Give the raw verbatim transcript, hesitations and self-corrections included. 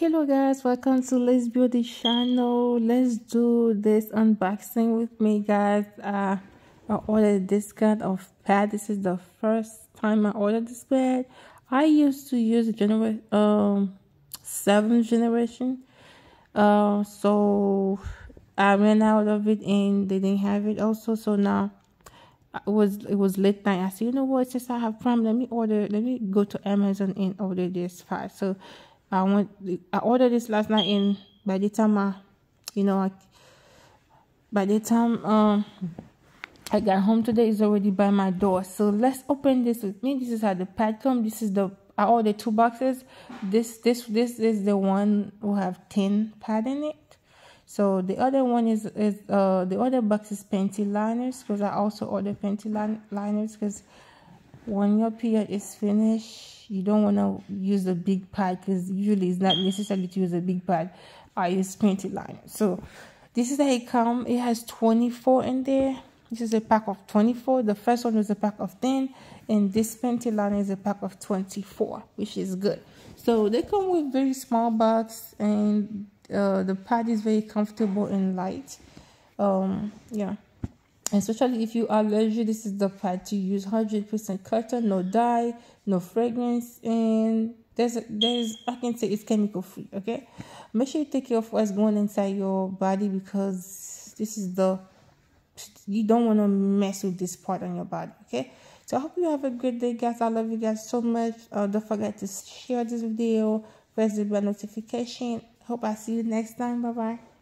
Hello guys, welcome to Let's Beauty channel. Let's do this unboxing with me, guys. uh I ordered this kind of pad. This is the first time I ordered this pad. I used to use the generation um seventh generation, uh so I ran out of it and they didn't have it also. So now it was it was late night. I said, you know what, since I have Prime, let me order let me go to Amazon and order this pad. So I went I ordered this last night, and by the time I you know I, by the time um I got home today, it's already by my door. So let's open this with me. This is how the pad comes. This is the I ordered two boxes. This this this is the one who have ten pad in it. So the other one is is uh the other box is panty liners, because I also ordered panty line, liners because when your period is finished, you don't want to use a big pad, because usually it's not necessary to use a big pad. I use panty liners. So this is how it comes. It has twenty-four in there. This is a pack of twenty-four. The first one was a pack of ten, and this panty liner is a pack of twenty-four, which is good. So they come with very small box, and uh, the pad is very comfortable and light. Um, yeah. Especially if you are allergic, this is the pad to use. one hundred percent cotton, no dye, no fragrance, and there's a, there's I can say it's chemical free. Okay, make sure you take care of what's going inside your body, because this is the you don't want to mess with this part on your body. Okay, so I hope you have a good day, guys. I love you guys so much. Uh, don't forget to share this video, press the bell notification. Hope I see you next time. Bye bye.